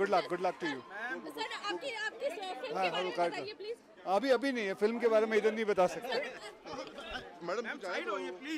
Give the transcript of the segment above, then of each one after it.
Good luck to you. Sir आपकी film हाँ, के बारे में हाँ, बताइए प्लीज। अभी नहीं है, फिल्म के बारे में इधर नहीं बता सकते। मैडम साइड होइए please.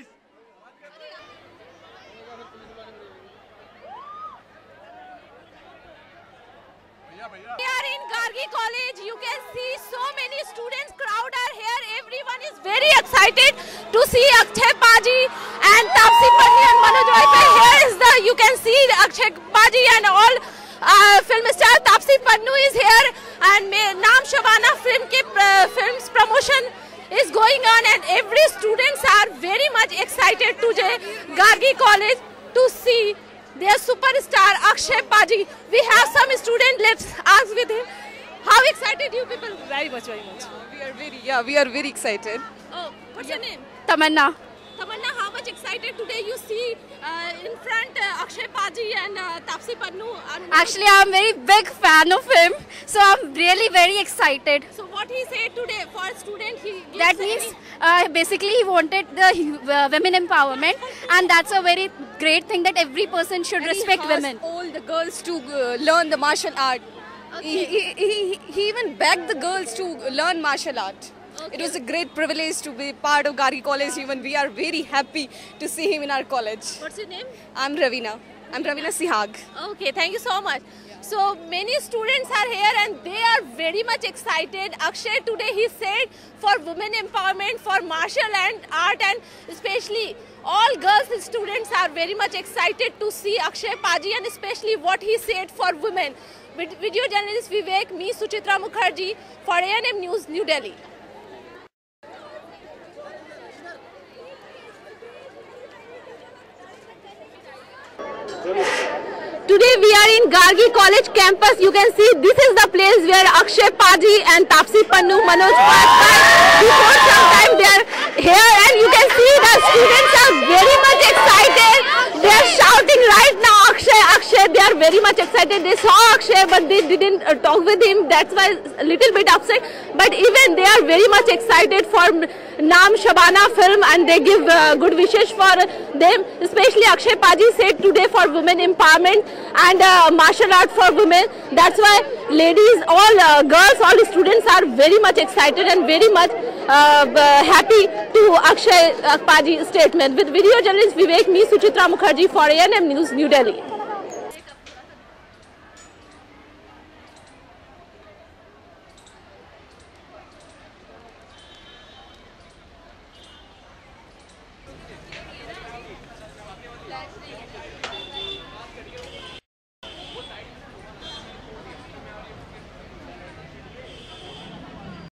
We are in Gargi College. You can see so many students. Crowd are here. Everyone is very excited to see Akshay Paji and Taapsee Pannu and Manoj Vajpayee. Here is the. You can see Akshay Paji and all film star. Taapsee Pannu is here and Naam Shabana film's promotion is going on, and every students are very much excited to Gargi College to see their superstar Akshay Paji. We have some student. Let's ask with him. How excited you people? Very much. We are very excited. Oh, what's your name? Tamanna. Tamanna, how much excited today you see in front Akshay Paji and Taapsee Pannu? Actually, I'm very big fan of him, so I'm really very excited. So what he said today for a student, he gives That means basically he wanted the women empowerment, and that's a very great thing that every person should respect women. All the girls to learn the martial art. Okay. He even begged the girls to learn martial art. Okay. It was a great privilege to be part of Gargi College. Even we are very happy to see him in our college. What's your name? I'm Ravina Sihag. Okay, thank you so much. So many students are here and they are very much excited. Akshay today he said for women empowerment, for martial art, and especially all girls students are very much excited to see Akshay Paji, and especially what he said for women. With video journalist Vivek, me Suchitra Mukherjee for ANM News, New Delhi. Today we are in Gargi College campus. You can see this is the place where Akshay Paji and Taapsee Pannu, Manoj Vajpayee, before some time they are here, and you can see the students are very much excited. They are shouting right now, Akshay, Akshay. They are very much excited. They saw Akshay but they didn't talk with him. That's why a little bit upset. But even they are very much excited for Naam Shabana film, and they give good wishes for them. Especially Akshay Paji said today for women empowerment and martial art for women. That's why ladies, all girls, all students are very much excited and very much happy to Akshay Paji's statement. With video journalist Vivek, me Suchitra Mukherjee for ANM News, New Delhi.